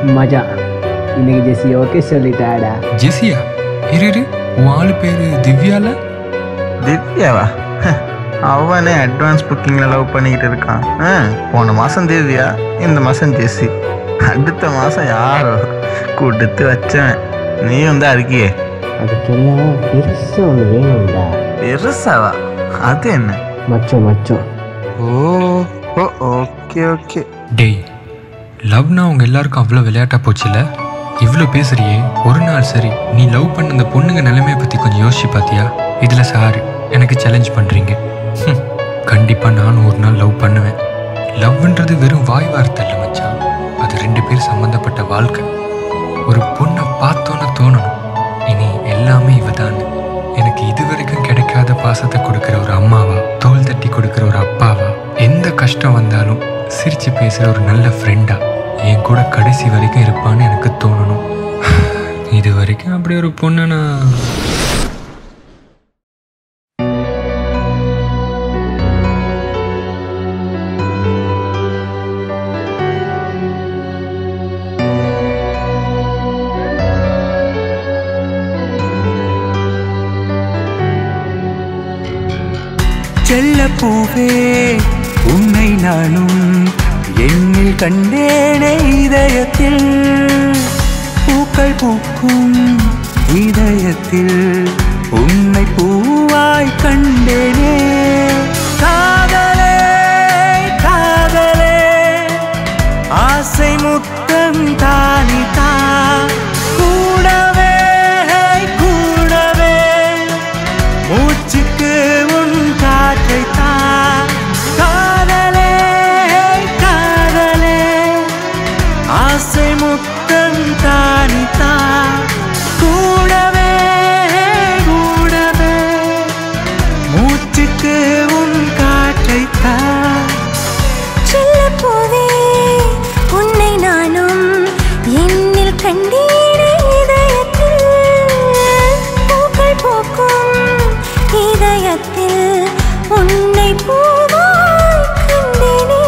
மஜா. இன்னைக்கு ஜெசி ஓகே சொல்லிட்டாடா. ஜெசியா? இரு, உன் ஆளு பேரு திவ்யால? திவ்யாவா? அவனே அட்வான்ஸ் புக்கிங்கில் லவ் பண்ணிக்கிட்டு இருக்கான். போன மாதம் திவ்யா, இந்த மாதம் ஜெசி, அடுத்த மாதம் யாரோ கூட்டத்து வச்சவன். நீயும் தான் இருக்கியே. அதுக்கெல்லாம் பெருசா ஒன்று வேணும்டா. பெருசாவா? அது என்ன? மச்சம் மச்சம். Okay okay. டேய், லவ்னா அவங்க எல்லாருக்கும் அவ்வளோ விளையாட்டா போச்சுல? இவ்வளோ பேசுறியே, ஒரு நாள் சரி நீ லவ் பண்ண அந்த பொண்ணுங்க நிலைமையை பற்றி கொஞ்சம் யோசிச்சு பார்த்தியா? இதில் சார் எனக்கு சேலஞ்ச் பண்ணுறீங்க. கண்டிப்பாக நானும் ஒரு நாள் லவ் பண்ணுவேன். லவ்ன்றது வெறும் வாய் வார்த்தை இல்லை மச்சான், அது 2 பேர் சம்மந்தப்பட்ட வாழ்க்கை. ஒரு பொண்ணை பார்த்தோன்னு தோணணும், இனி எல்லாமே இவதான். எனக்கு இது வரைக்கும் கிடைக்காத பாசத்தை கொடுக்குற ஒரு அம்மாவா, தோள் தட்டி கொடுக்குற ஒரு அப்பாவா, எந்த கஷ்டம் வந்தாலும் சிரித்து பேசுகிற ஒரு நல்ல ஃப்ரெண்டா என் கூட கடைசி வரைக்கும் இருப்பான்னு எனக்கு தோணணும். இது வரைக்கும் அப்படி ஒரு பொண்ணை நான் செல்ல பூவே உன்னை நானும் எண்ணில் கண்டேனே இதயத்தில், பூக்கள் பூக்கும் இதயத்தில் உன்னை பூவாய் கண்டேனே. காதலே காதலே ஆசை முத்தம் தானிதா, கூடவே கூடவே மூச்சுக்கு உன் காற்றை தா. காதலே காதலே ஆசை முத்தம் தானிதா, கூடவே கூடவே மூச்சுக்கு உன் காற்றை தா. செல்ல போவே உன்னை நானும் என்னில் கண்டேனே இதயத்தில், பூக்கள் பூக்கும் இதயத்தில் உன்னை பூவாய் கண்டேனே.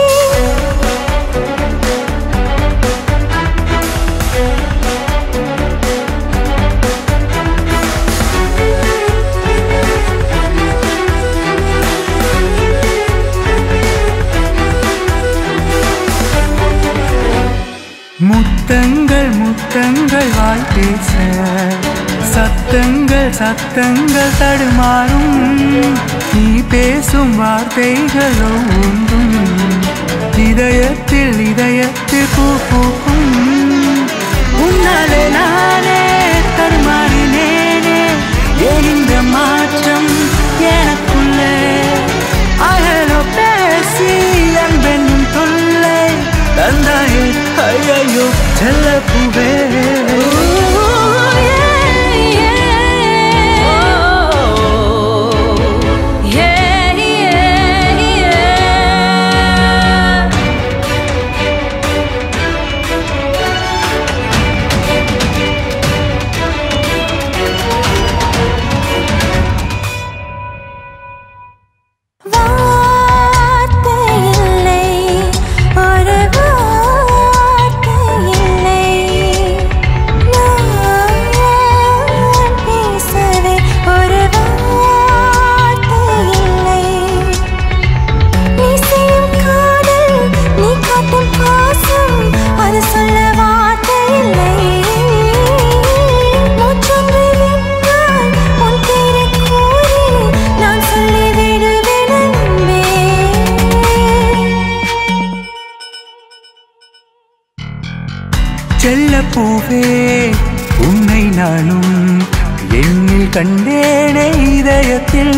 முத்தங்கள் முத்தங்கள் வாய் பேச, சத்தங்கள் சத்தங்கள் தடுமாறும், நீ பேசும் வார்த்தைகள் ஒன்றும் இதயத்தில் இதயத்தில் பூ பூக்கும். உன்னாலே நானே தடுமாறினேனே, ஏன் இந்த மாற்றம் எனக்குள்ளே? அகலோ பேசி அன்பென்னும் தொல்லை தந்தாயே ஐயோ செல்ல பூவே. செல்ல பூவே உன்னை நானும் எண்ணில் கண்டேனே இதயத்தில்,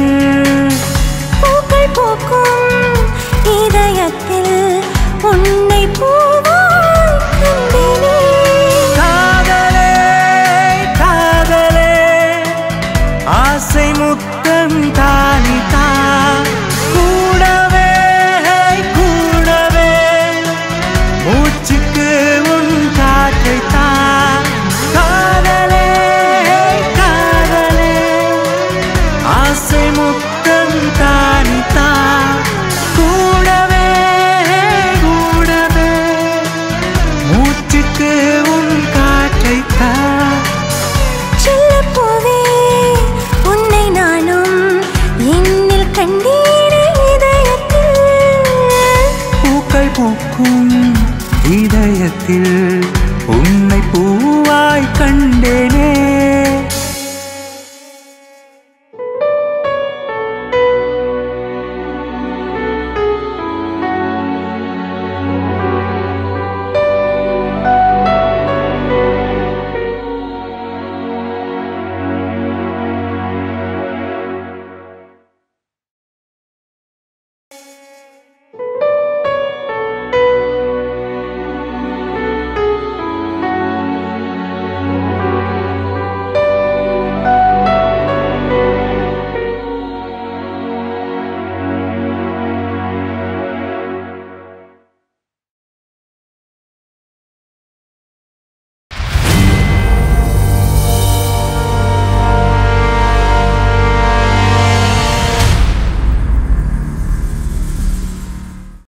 பூக்கள் பூக்கும் இதயத்தில் உன்னை பூவாய்